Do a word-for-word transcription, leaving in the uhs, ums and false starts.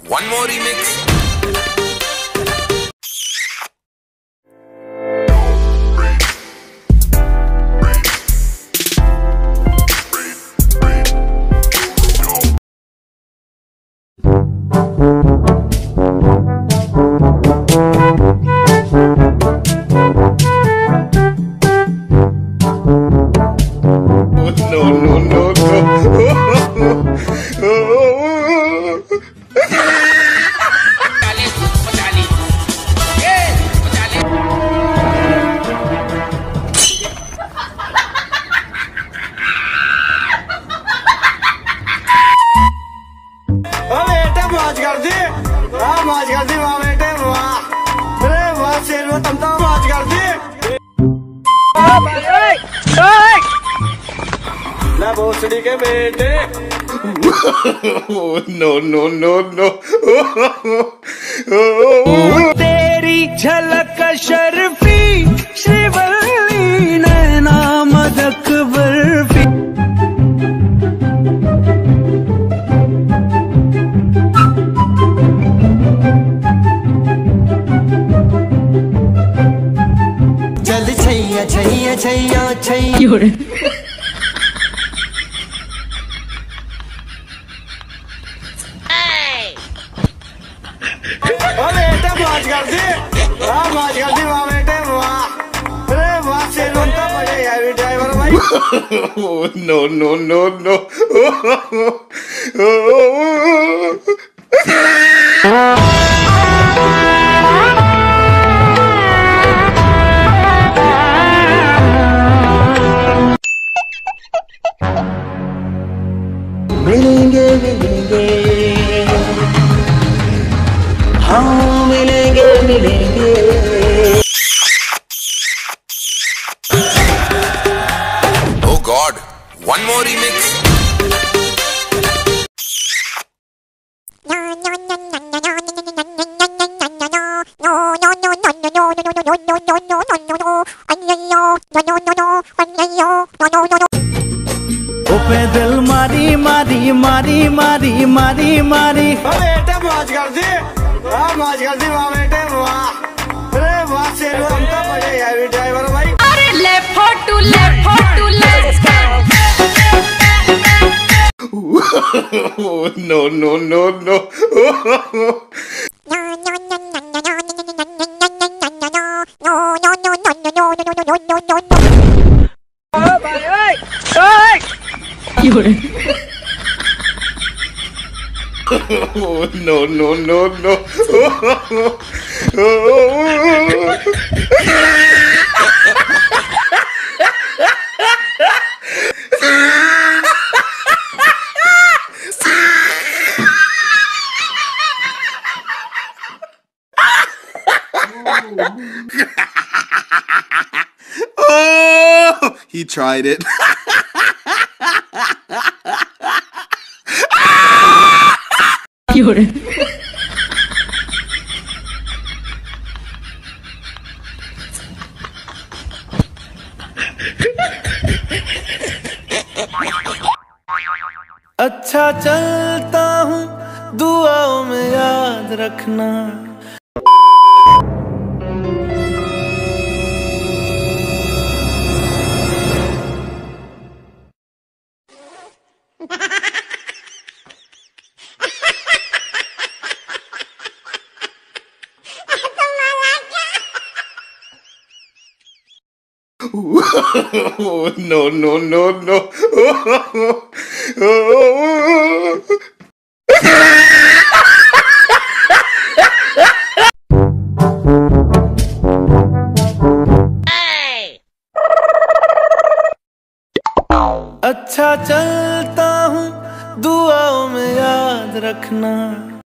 One more remix. No, no, no, no. मौज कर दी, हाँ मौज कर दी वाह बेटे वाह, अरे वाह शेर तुम तो मौज कर दी। ना भोसड़ी के बेटे। No no no no. तेरी झलक शर्फी श्रीवल्ली नैना मदक बर्फी। चल छैया छैया छैया छैया बेटे मौज कर दी, हाँ मौज कर दी वाह बेटे वाह, अरे वाह शेर बनता बड़े हैवी ड्राइवर भाई। No no no no. मिलेंगे मिलेंगे हम मिलेंगे मिलेंगे। Oh God, one more remix. पैदल मारी मारी मारी मारी मारी मारी। बेटे मौज कर दी, हाँ मौज कर दी वाह बेटे वाह, अरे वाह शेर तुम तो बड़े हैवी ड्राइवर भाई। अरे left photo left photo let's Oh, no, no, no, no. Oh, no, no, no, no. Oh, he tried it. अच्छा चलता हूँ दुआओं में याद रखना। Oh, no, no, no, no. अच्छा चलता हूँ दुआओं में याद रखना।